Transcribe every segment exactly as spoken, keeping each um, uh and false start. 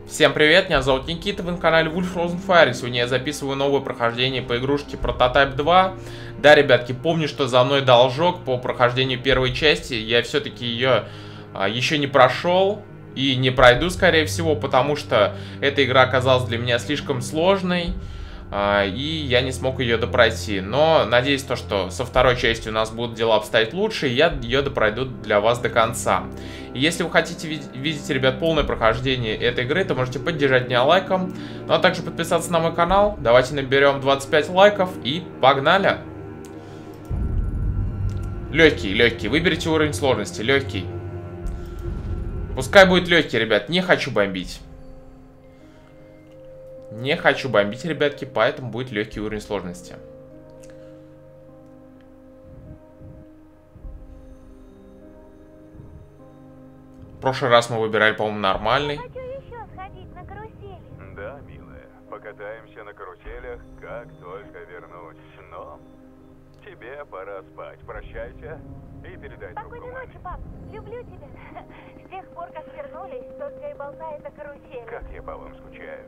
Всем привет, меня зовут Никита, вы на канале Wolf Frozen Fire. Сегодня я записываю новое прохождение по игрушке Prototype два. Да, ребятки, помню, что за мной должок по прохождению первой части. Я все-таки ее а, еще не прошел и не пройду, скорее всего, потому что эта игра оказалась для меня слишком сложной. И я не смог ее допройти. Но надеюсь, то, что со второй частью у нас будут дела обстоять лучше, и я ее допройду для вас до конца. И если вы хотите видеть, ребят, полное прохождение этой игры, то можете поддержать меня лайком. Ну а также подписаться на мой канал. Давайте наберем двадцать пять лайков и погнали! Легкий, легкий. Выберите уровень сложности. Легкий. Пускай будет легкий, ребят. Не хочу бомбить. Не хочу бомбить, ребятки, поэтому будет легкий уровень сложности. В прошлый раз мы выбирали, по-моему, нормальный. Я хочу еще сходить на карусели. Да, милая, покатаемся на каруселях, как только вернусь. Но тебе пора спать. Прощайте и передай трубку Спокойной маме. ночи, пап. Люблю тебя. С тех пор, как вернулись, только и болтает о карусели. Как я по вам скучаю.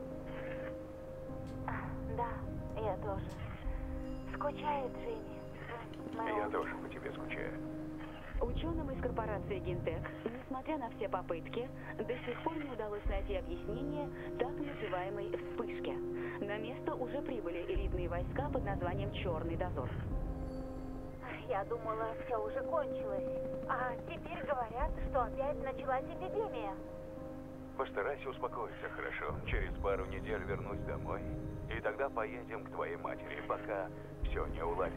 Да, я тоже. Скучает Джимми. Мы Я оба. тоже по тебе скучаю. Ученым из корпорации Гинтек, несмотря на все попытки, до сих пор не удалось найти объяснение так называемой вспышке. На место уже прибыли элитные войска под названием «Черный дозор». Я думала, все уже кончилось. А теперь говорят, что опять началась эпидемия. Постарайся успокоиться, хорошо? Через пару недель вернусь домой. И тогда поедем к твоей матери, пока все не уладится.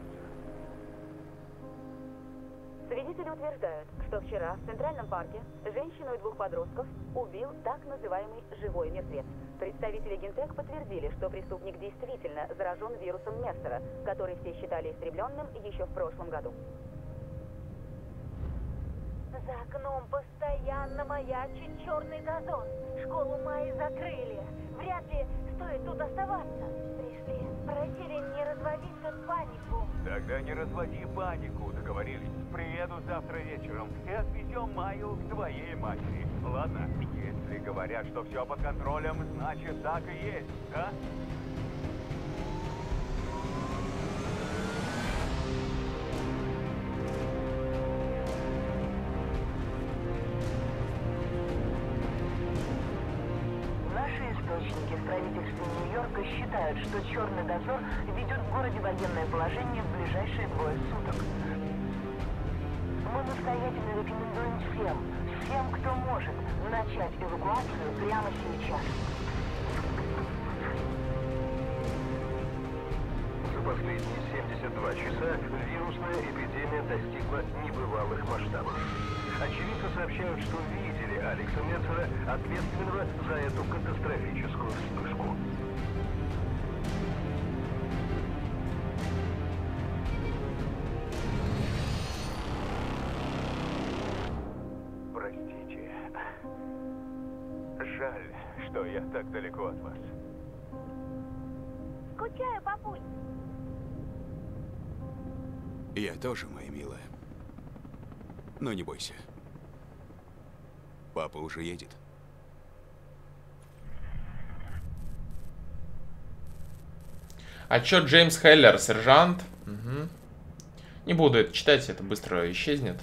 Свидетели утверждают, что вчера в Центральном парке женщину и двух подростков убил так называемый живой мертвец. Представители Гинтек подтвердили, что преступник действительно заражен вирусом Мессера, который все считали истребленным еще в прошлом году. За окном постоянно маячит черный дозор. Школу Майи закрыли. Вряд ли стоит тут оставаться. Пришли, просили не разводить тут панику. Тогда не разводи панику, договорились. Приеду завтра вечером и отвезем Майю к твоей матери. Ладно? Если говорят, что все под контролем, значит так и есть, да? Наши источники в правительстве Нью-Йорка считают, что черный дозор ведет в городе военное положение в ближайшие двое суток. Мы настоятельно рекомендуем всем, всем, кто может, начать эвакуацию прямо сейчас. За последние семьдесят два часа вирусная эпидемия достигла небывалых масштабов. Очевидцы сообщают, что видели Алекса Мессера, ответственного за эту катастрофическую вспышку. Простите. Жаль, что я так далеко от вас. Скучаю, папуль. Я тоже, моя милая. Но не бойся. Папа уже едет. А чё, Джеймс Хеллер, сержант? Угу. Не буду это читать, это быстро исчезнет.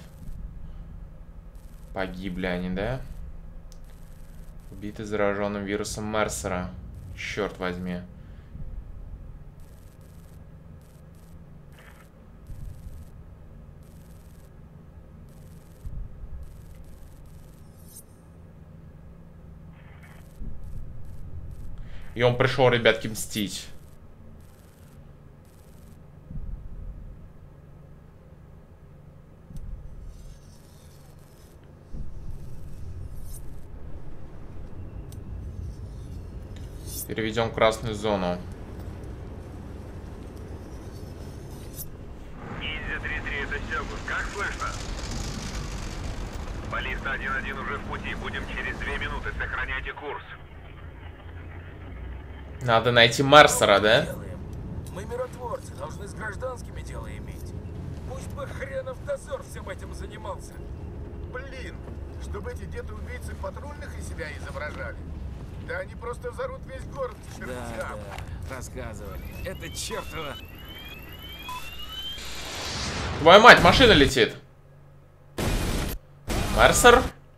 Погибли они, да? Убиты зараженным вирусом Мерсера. Черт возьми. И он пришел, ребятки, мстить. Переведем в красную зону. Ниндзя три три, это Сёгун. Как слышно? Баллиста один один уже в пути. Будем через две минуты. Сохраняйте курс. Надо найти Мерсера, да? Мы миротворцы, должны с гражданскими дело иметь. Пусть бы хренов дозор всем этим занимался. Блин, чтобы эти деды-убийцы патрульных из себя изображали. Да они просто взорвут весь город к чертям. Да, да, рассказывали. Это чертово. Твою мать, машина летит. Мерсер?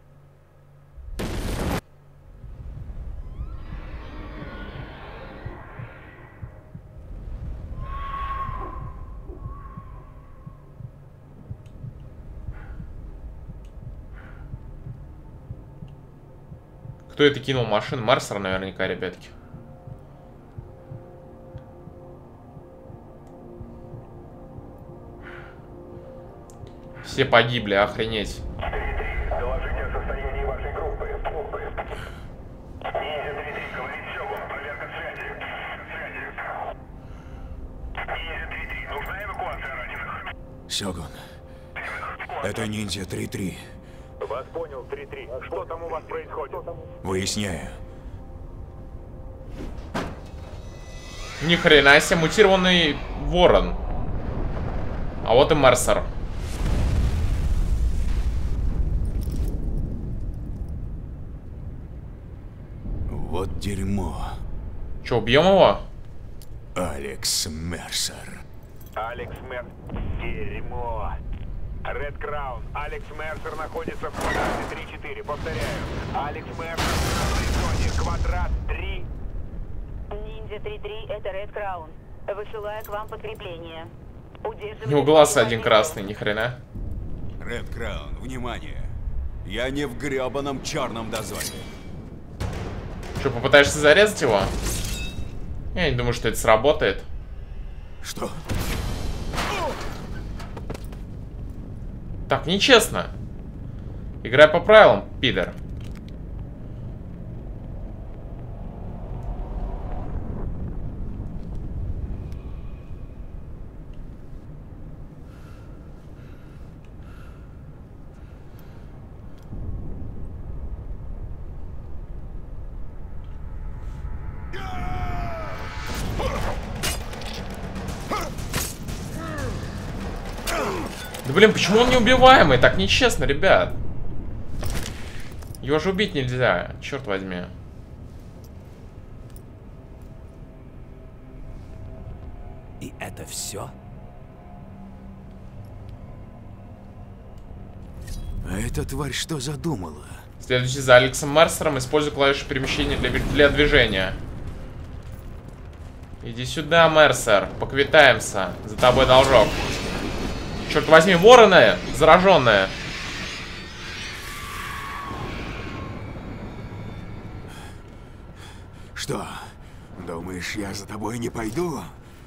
Кто это кинул машину? Мерсер наверняка, ребятки. Все погибли, охренеть. Доложение о состоянии вашей группы. Ниндзя три три, говорит Сёгун. Проверка связи. Связи. Ниндзя три три, нужна эвакуация раненых? Сёгун, это Ниндзя три три. Вас понял, три три. Что там у вас происходит? Выясняю. Ни хрена себе, мутированный ворон. А вот и Мерсер. Вот дерьмо. Че, убьем его? Алекс Мерсер. Алекс Мерсер. Дерьмо. Ред Краун. Алекс Мерсер находится в квадрате три четыре. Повторяю. Алекс Мерсер в зоне. Квадрат три. Ниндзя три три, это Ред Краун. Высылаю к вам подкрепление. У него глаз один красный, ни хрена. Ред Краун, внимание. Я не в гребаном черном дозоре. Что, попытаешься зарезать его? Я не думаю, что это сработает. Что? Так, нечестно. Играй по правилам, пидор. Да блин, почему он неубиваемый? Так нечестно, ребят. Его же убить нельзя, черт возьми. И это все? А эта тварь что задумала? Следуйте за Алексом Мерсером, используй клавишу перемещения для, для движения. Иди сюда, Мерсер, поквитаемся. За тобой должок. Черт возьми, вороны зараженные. Что? Думаешь, я за тобой не пойду?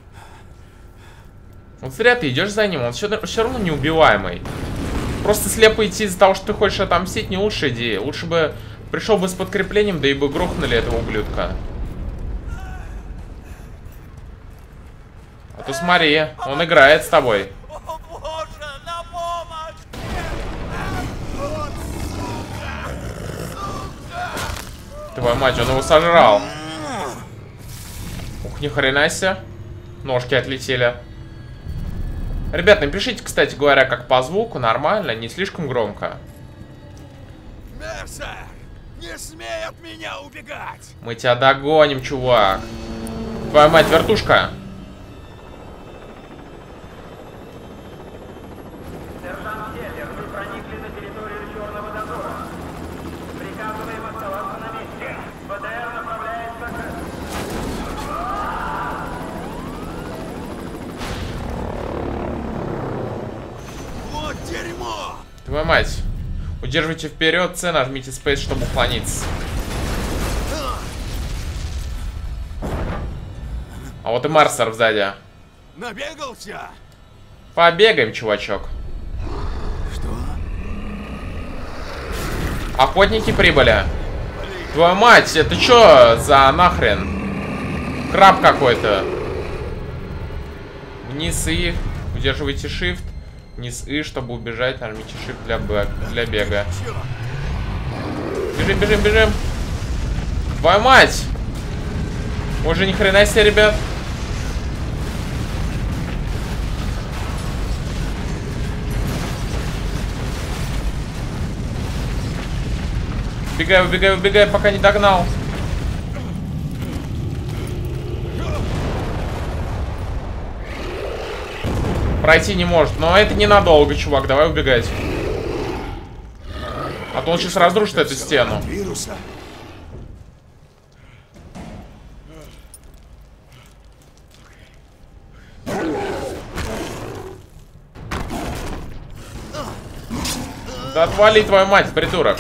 Вот зря ты идешь за ним, он все, все равно неубиваемый. Просто слепо идти из-за того, что ты хочешь отомстить, не лучшая идея. Лучше бы пришел бы с подкреплением, да и бы грохнули этого ублюдка. А то смотри, он играет с тобой. Твою мать, он его сожрал. Ух, ни хрена себе. Ножки отлетели. Ребят, напишите, кстати говоря, как по звуку, нормально, не слишком громко. Мерсер, не смей от меня убегать! Мы тебя догоним, чувак. Твою мать, вертушка. Сержант Келлер, вы проникли на территорию Черного дозора. Приказываем оставаться на месте. ВДР направляется к... Вот дерьмо! Твою мать. Удерживайте вперед, С, нажмите Space, чтобы уклониться. А вот и Мерсер сзади. Набегался? Побегаем, чувачок. Что? Охотники прибыли. Твою мать, это чё за нахрен? Краб какой-то. Вниз И. Удерживайте Shift. Вниз И, чтобы убежать, нажмите Shift для, для бега. Бежим, бежим, бежим. Твою мать! Уже ни хрена себе, ребят. Убегай, убегай, убегай, пока не догнал. Пройти не может. Но это ненадолго, чувак. Давай убегать. А то он сейчас разрушит эту стену. Вируса. Да отвали твою мать, придурок.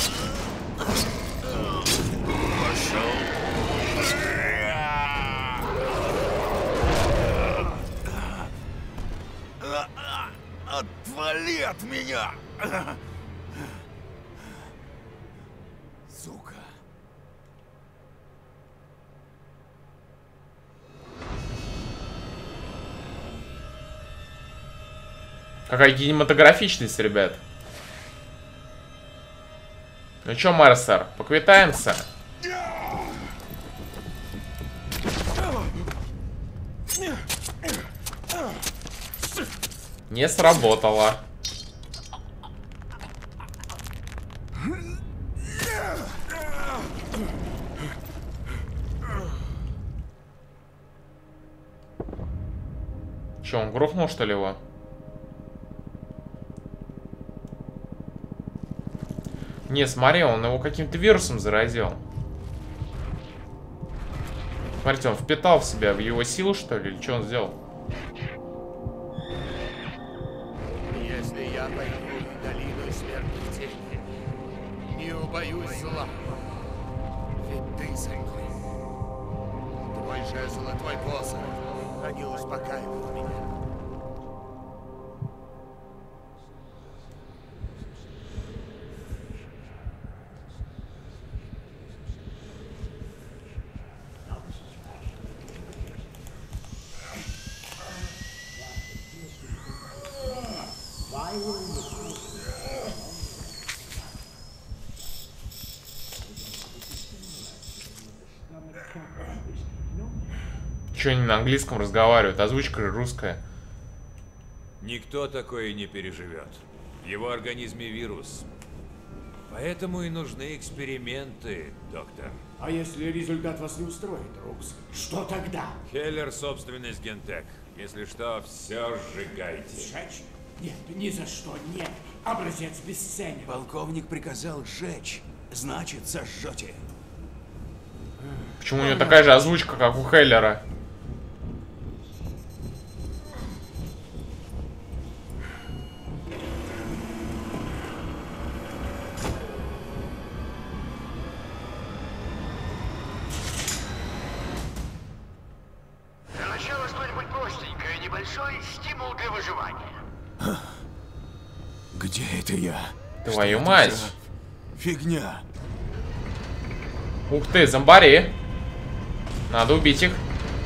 Отвали от меня! Сука. Какая кинематографичность, ребят. Ну чё, Мерсер, поквитаемся? Не сработало. Чё, он грохнул, что ли, его? Не, смотри, он его каким-то вирусом заразил. Смотрите, он впитал в себя, в его силу, что ли, или что он сделал? Если я пойду в долину смертных теней, не убоюсь зла, ведь ты со мной. Твой жезл и твой посох, они успокаивают меня. Че они на английском разговаривают? Озвучка русская. Никто такое не переживет. В его организме вирус. Поэтому и нужны эксперименты, доктор. А если результат вас не устроит, Рукс, что тогда? Хеллер — собственность Гентек. Если что, все сжигайте. Сжечь? Нет, ни за что, нет. Образец бесценен. Полковник приказал сжечь. Значит, сожжете. Почему у него такая же озвучка, как у Хеллера? Для начала что-нибудь простенькое, небольшой стимул для выживания. Где это я? Твою мать! Фигня. Ух ты, зомбари. Надо убить их.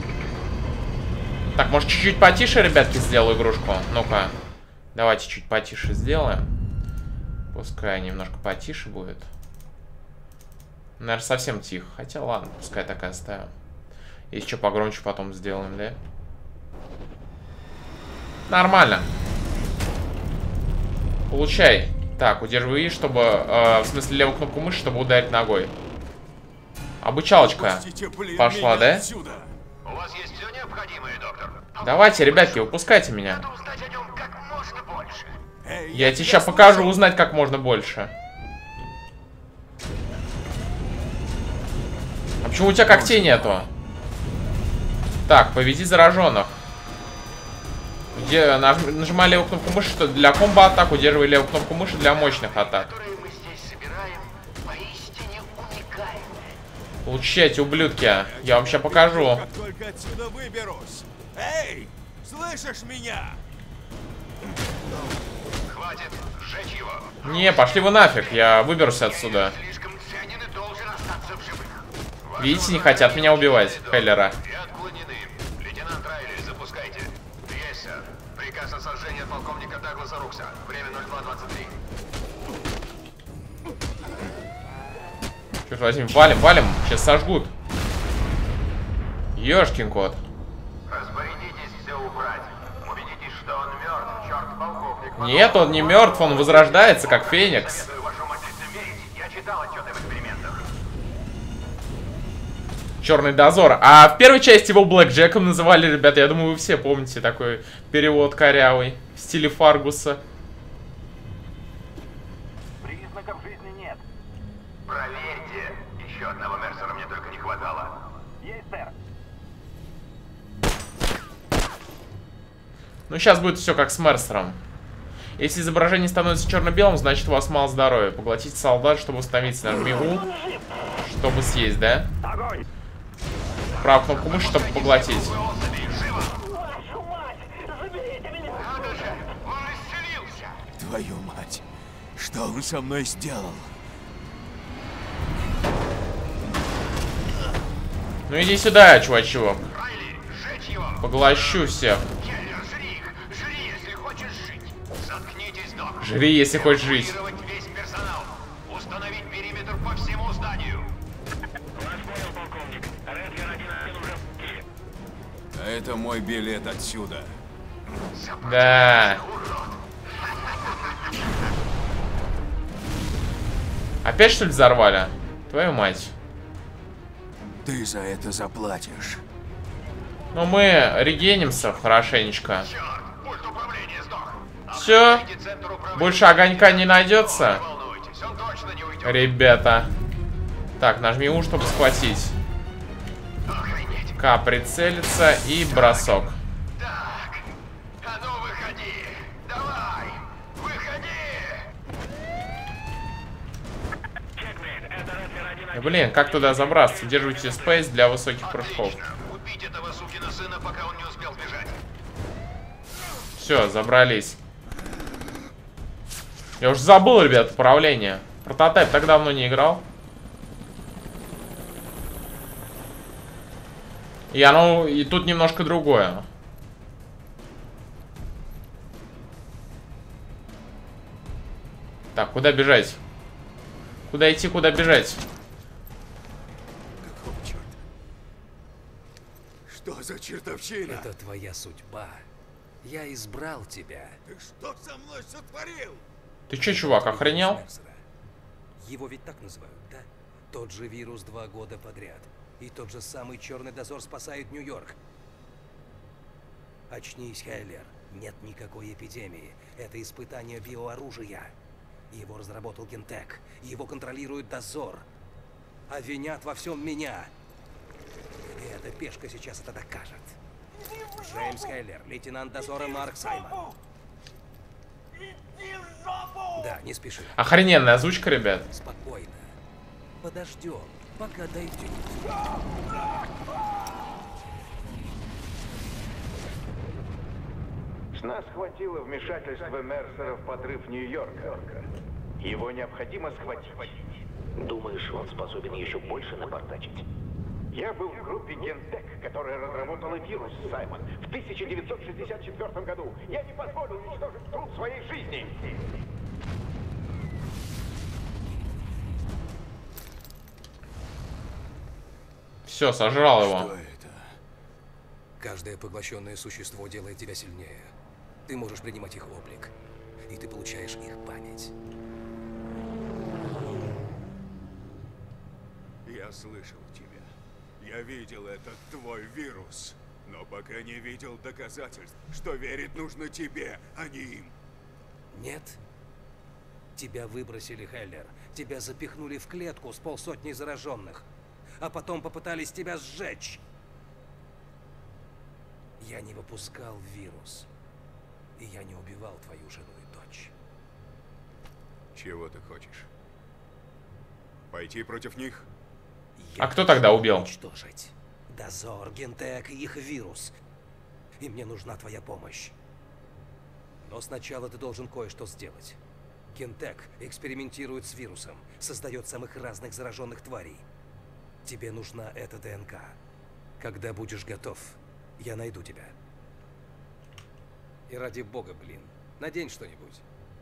Так, может чуть-чуть потише, ребятки, сделаю игрушку? Ну-ка. Давайте чуть потише сделаем. Пускай немножко потише будет. Наверное, совсем тихо. Хотя ладно, пускай так и оставим. Если что, погромче потом сделаем, да? Нормально. Получай. Так, удерживай, чтобы... Э, в смысле, левую кнопку мыши, чтобы ударить ногой. Обучалочка пошла, да? У вас есть все необходимое, доктор? Давайте, ребятки, выпускайте меня. Надо узнать о нем как можно больше. Эй, Я тебе сейчас покажу, узнать как можно больше. А почему у тебя когтей нету? Так, поведи зараженных. Где, наж, нажимай левую кнопку мыши что для комбо атак, удерживай левую кнопку мыши для мощных атак. Получайте, ублюдки. Я вам сейчас покажу. Как только отсюда выберусь. Эй, слышишь меня? Хватит, сжечь его. Не, пошли вы нафиг, я выберусь отсюда. Слишком ценен и должен остаться в живых. Видите, не хотят меня убивать, Хеллера. И отклонены. Лейтенант Райли, запускайте. Есть, сэр. Приказ о сожжении от полковника Дагласа Рукса. Время ноль два двадцать три. Черт возьми, валим, валим, сейчас сожгут. Ёшкин кот. Распорядитесь все убрать. Убедитесь, что он мертв. Черт, полковник. Нет, он не мертв, он возрождается, как Феникс. Вашу мать лицемерить. Я читал отчеты в экспериментах. Черный дозор. А в первой части его Блэк Джеком называли, ребята. Я думаю, вы все помните такой перевод корявый в стиле Фаргуса. Признаков жизни нет. Проверьте. Еще одного Мерсера мне только не хватало. Есть, сэр. Ну, сейчас будет все как с Мерсером. Если изображение становится черно-белым, значит у вас мало здоровья. Поглотите солдат, чтобы установить. Нажми У, чтобы съесть, да? Правую кнопку мыши, чтобы поглотить. Твою мать, что он со мной сделал? Ну иди сюда, чувачок. Поглощу всех. Жри, если хочешь жить. Установить периметр по всему зданию. А это мой билет отсюда. Да. Опять что ли взорвали? Твою мать. Ты за это заплатишь. Ну мы регенимся хорошенечко. Все. Больше огонька не найдется. Ребята. Так, нажми У, чтобы схватить. К, прицелиться и бросок. Так, а ну выходи. Давай, выходи. Блин, как туда забраться? Держите спейс для высоких прыжков. Убить этого сукина сына, пока он не успел сбежать. Все, забрались. Я уже забыл, ребят, управление. Прототайп так давно не играл. И оно, и тут немножко другое. Так, куда бежать? Куда идти, куда бежать? Какого черта? Что за чертовщина? Это твоя судьба. Я избрал тебя. Ты что со мной сотворил? Ты че, чувак, охренел? Его ведь так называют, да? Тот же вирус два года подряд. И тот же самый черный дозор спасает Нью-Йорк. Очнись, Хайлер. Нет никакой эпидемии. Это испытание биооружия. Его разработал Гентек. Его контролирует дозор. А винят во всем меня. И эта пешка сейчас это докажет. Джеймс Хайлер, лейтенант дозора Марк Саймон. Да, не спеши. Охрененная озвучка, ребят. Спокойно. Подождем, пока дойдет. С нас хватило вмешательства Мерсера в подрыв Нью-Йорка. Его необходимо схватить. Думаешь, он способен еще больше напортачить? Я был в группе Гентек, которая разработала вирус, Саймон, в тысяча девятьсот шестьдесят четвёртом году. Я не позволю уничтожить труд своей жизни. Все, сожрал его. Что это? Каждое поглощенное существо делает тебя сильнее. Ты можешь принимать их облик, и ты получаешь их память. Я слышал тебя. Я видел этот твой вирус. Но пока не видел доказательств, что верить нужно тебе, а не им. Нет? Тебя выбросили, Хеллер. Тебя запихнули в клетку с полсотни зараженных. А потом попытались тебя сжечь. Я не выпускал вирус. И я не убивал твою жену и дочь. Чего ты хочешь? Пойти против них? А кто тогда убил? Уничтожить. Дозор, Гентек и их вирус. И мне нужна твоя помощь. Но сначала ты должен кое-что сделать. Гентек экспериментирует с вирусом, создает самых разных зараженных тварей. Тебе нужна эта ДНК. Когда будешь готов, я найду тебя. И ради бога, блин, надень что-нибудь.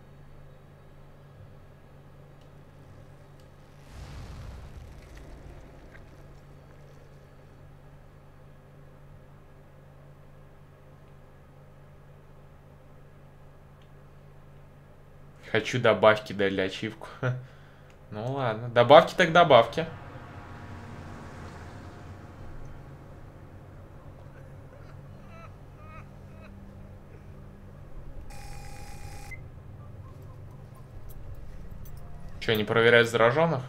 Хочу добавки дали ачивку. Ну ладно, добавки так добавки. Что, не проверяют зараженных?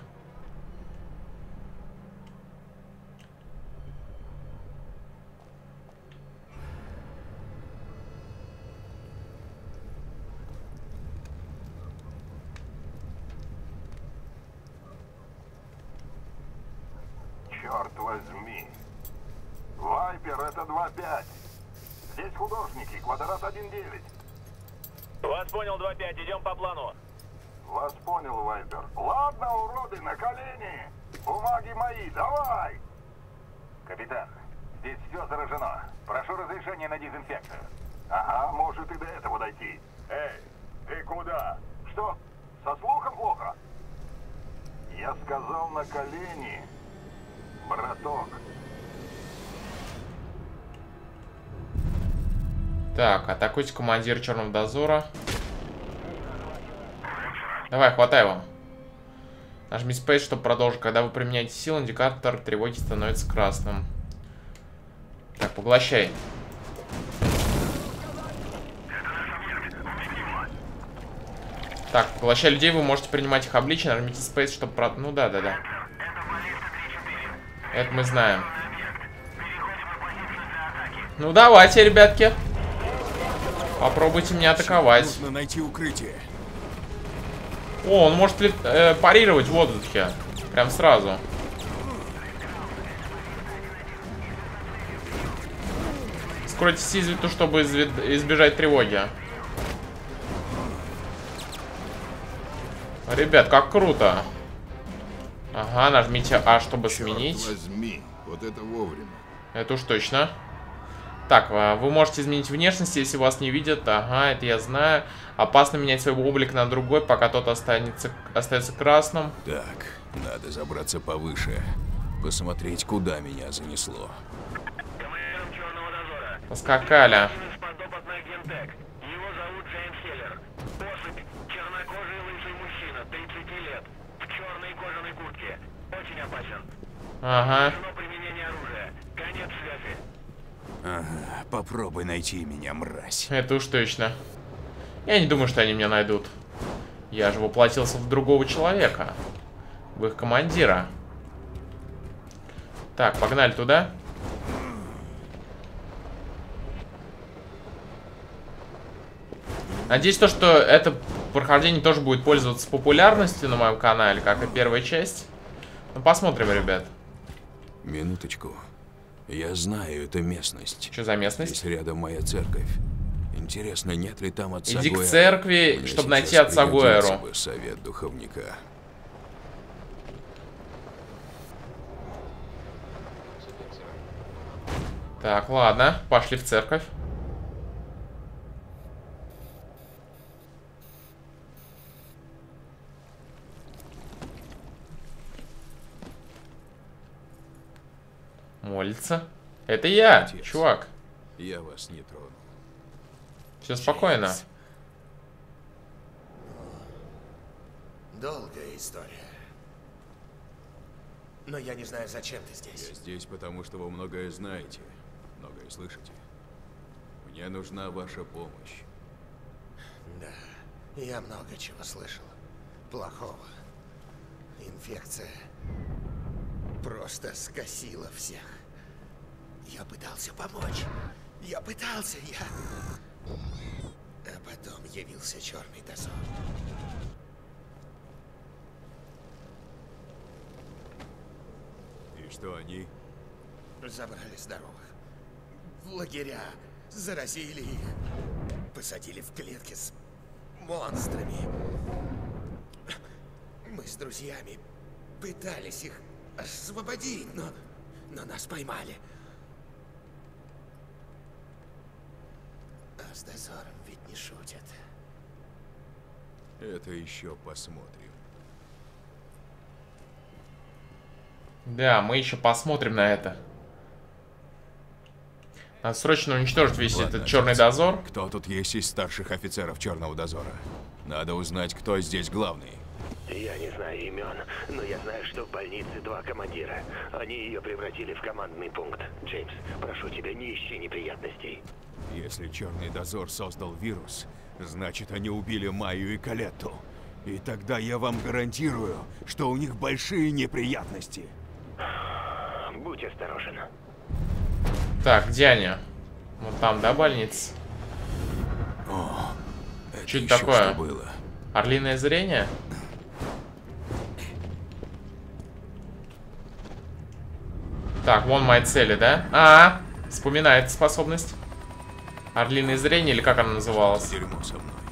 Черт возьми. Вайпер, это два пять. Здесь художники, квадрат один девять. Вас понял, два пять, идем по плану. Вас понял, Вайпер. Ладно, уроды, на колени. Бумаги мои, давай. Капитан, здесь все заражено. Прошу разрешения на дезинфекцию. Ага, может и до этого дойти. Эй, ты куда? Что? Со слухом плохо? Я сказал на колени, браток. Так, атакуйте командира Черного дозора. Давай, хватай его. Нажми Space, чтобы продолжить. Когда вы применяете силу, индикатор тревоги становится красным. Так, поглощай. Так, поглощая людей, вы можете принимать их обличие. Нажмите Space, чтобы... Про... Ну да, да, да. Это мы знаем. Ну давайте, ребятки. Попробуйте меня атаковать. Нужно найти укрытие. О, он может ли, э, парировать в воздухе. Прям сразу. Скройтесь из виду, чтобы избежать тревоги. Ребят, как круто. Ага, нажмите А, чтобы Черт сменить. возьми, вот это вовремя. Это уж точно. Так, вы можете изменить внешность, если вас не видят. Ага, это я знаю. Опасно менять свой облик на другой, пока тот останется, остается красным. Так, надо забраться повыше. Посмотреть, куда меня занесло. Поскакали. Его зовут Джеймс Хеллер. Особь, чернокожий лысый мужчина, тридцати лет, в черной кожаной куртке. Очень опасен. Ага. Применение оружия. Конец связи. Ага, попробуй найти меня, мразь. Это уж точно. Я не думаю, что они меня найдут. Я же воплотился в другого человека. В их командира. Так, погнали туда. Надеюсь, то, что это прохождение тоже будет пользоваться популярностью на моем канале, как и первая часть. Ну, посмотрим, ребят. Минуточку. Я знаю эту местность. Что за местность? Здесь рядом моя церковь. Интересно, нет ли там отца Иди Гуэро? к церкви, Мне чтобы найти сейчас отца пригодился Гуэро. бы совет духовника. Так, ладно, пошли в церковь. Молится. Это я, Отец, чувак. Я вас не трону. Все спокойно. Джеймс. Долгая история. Но я не знаю, зачем ты здесь. Я здесь, потому что вы многое знаете, многое слышите. Мне нужна ваша помощь. Да, я много чего слышал. Плохого. Инфекция просто скосила всех. Я пытался помочь. Я пытался, я... А потом явился Черный дозор. И что они? Забрали здоровых. В лагеря. Заразили их. Посадили в клетки с монстрами. Мы с друзьями пытались их освободить, но, но нас поймали. А с дозором ведь не шутят. Это еще посмотрим. Да, мы еще посмотрим на это. Надо срочно уничтожить весь Ладно, этот черный отец, дозор. Кто тут есть из старших офицеров Черного дозора? Надо узнать, кто здесь главный. Я не знаю имен, но я знаю, что в больнице два командира. Они ее превратили в командный пункт. Джеймс, прошу тебя, не ищи неприятностей. Если Черный дозор создал вирус, значит, они убили Майю и Калетту. И тогда я вам гарантирую, что у них большие неприятности. Будь осторожен. Так, где они? Вот там, да, больница? О, это что это еще такое? Что было? Орлиное зрение? Так, вон мои цели, да? А, вспоминает способность. Орлиное зрение, или как она называлась? Дерьмо со мной.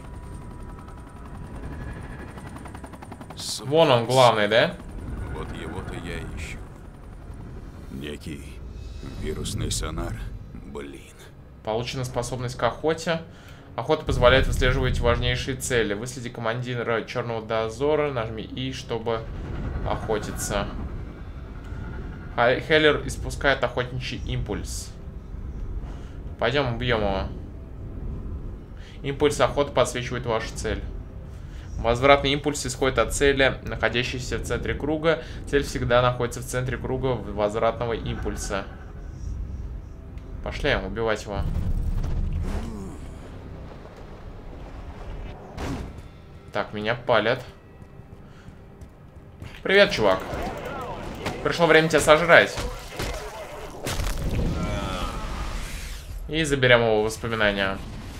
Вон он, главный, да? Вот его-то я ищу. Некий вирусный сонар. Блин. Получена способность к охоте. Охота позволяет выслеживать важнейшие цели. Выследи командира черного дозора. Нажми И, чтобы охотиться. Хеллер испускает охотничий импульс. Пойдем убьем его. Импульс охоты подсвечивает вашу цель. Возвратный импульс исходит от цели, находящейся в центре круга. Цель всегда находится в центре круга возвратного импульса. Пошли убивать его. Так, меня палят. Привет, чувак. Пришло время тебя сожрать. И заберем его воспоминания.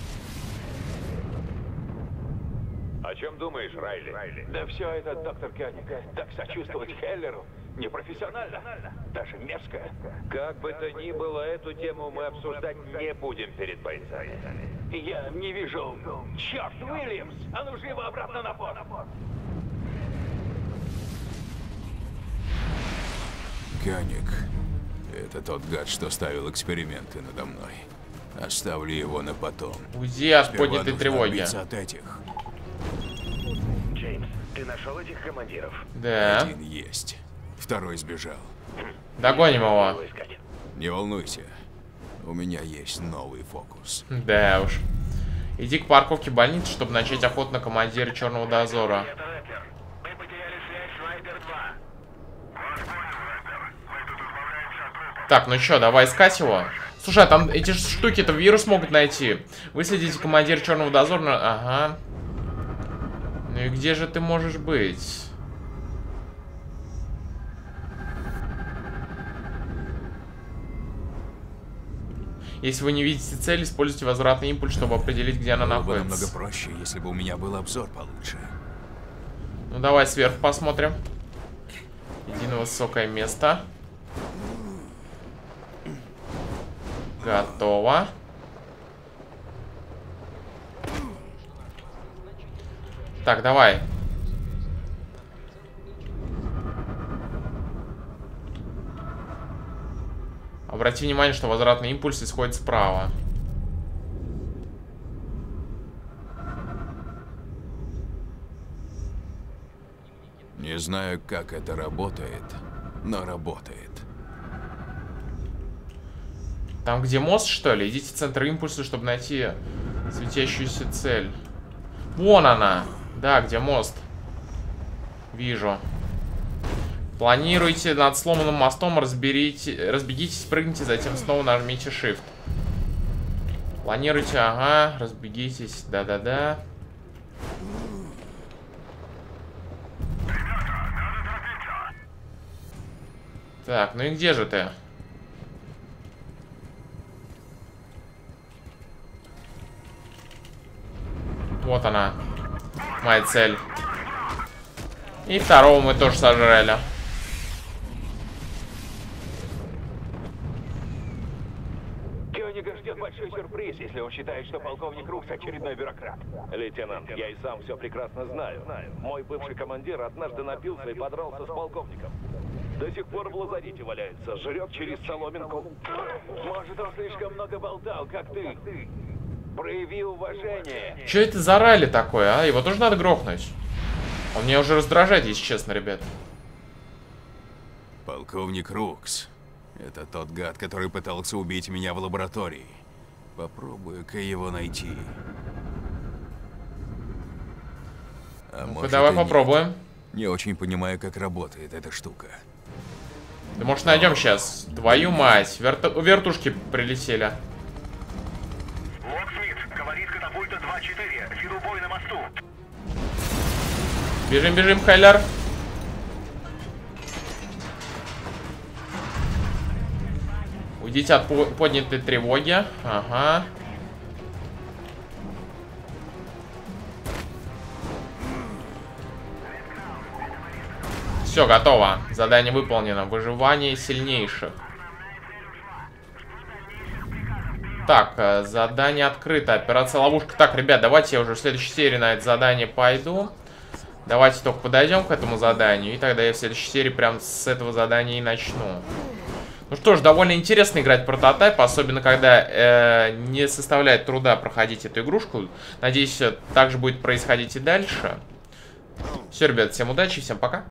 О чем думаешь, Райли? Райли? Да все это, доктор Кёник. Так сочувствовать Хеллеру непрофессионально, даже мерзко. Как бы то ни было, эту тему мы обсуждать не будем перед бойцами. Я не вижу... Черт, Уильямс! А ну живо обратно на борт! Кёник. Это тот гад, что ставил эксперименты надо мной. Оставлю его на потом. Уйди от Сперва поднятой нужно тревоги. отбиться от этих. Джеймс, ты нашел этих командиров? Да. Один есть. Второй сбежал. Догоним его. Не волнуйся. У меня есть новый фокус. Да уж. Иди к парковке больницы, чтобы начать охоту на командира черного дозора. Так, ну чё, давай искать его. Слушай, а там эти штуки-то вирус могут найти. Выследите командира черного дозора. Ага. Ну и где же ты можешь быть? Если вы не видите цель, используйте возвратный импульс, чтобы определить, где она Было бы находится. намного проще, если бы у меня был обзор получше. Ну давай сверху посмотрим. Иди на высокое место. Готово. Так, давай. Обрати внимание, что возвратный импульс исходит справа. Не знаю, как это работает, но работает. Там, где мост, что ли? Идите в центр импульса, чтобы найти светящуюся цель. Вон она. Да, где мост. Вижу. Планируйте над сломанным мостом, разберите, разбегитесь, прыгните, затем снова нажмите Shift. Планируйте, ага, разбегитесь, да-да-да. Так, ну и где же ты? Вот она, моя цель. И второго мы тоже сожрали. Кёнига ждет большой сюрприз, если он считает, что полковник Рукс очередной бюрократ. Лейтенант, я и сам все прекрасно знаю. Мой бывший командир однажды напился и подрался с полковником. До сих пор в лазарете валяется, жрет через соломинку. Может, он слишком много болтал, как ты. Прояви уважение. Че это за ралли такое, а? Его тоже надо грохнуть. Он меня уже раздражает, если честно, ребят. Полковник Рукс. Это тот гад, который пытался убить меня в лаборатории. Попробую-ка его найти. А Ну-ка, может, давай и нет. попробуем. Не очень понимаю, как работает эта штука. Да может найдем сейчас. Твою мать. Верто... Вертушки прилетели. Локсмит, говорит катапульта два четыре. Веду бой на мосту. Бежим, бежим, Хайлер. Уйдите от по поднятой тревоги. Ага. Все, готово. Задание выполнено. Выживание сильнейших. Так, задание открыто. Операция ловушка. Так, ребят, давайте я уже в следующей серии на это задание пойду. Давайте только подойдем к этому заданию. И тогда я в следующей серии прям с этого задания и начну. Ну что ж, довольно интересно играть в прототайп. Особенно, когда э, не составляет труда проходить эту игрушку. Надеюсь, так же будет происходить и дальше. Все, ребят, всем удачи, всем пока.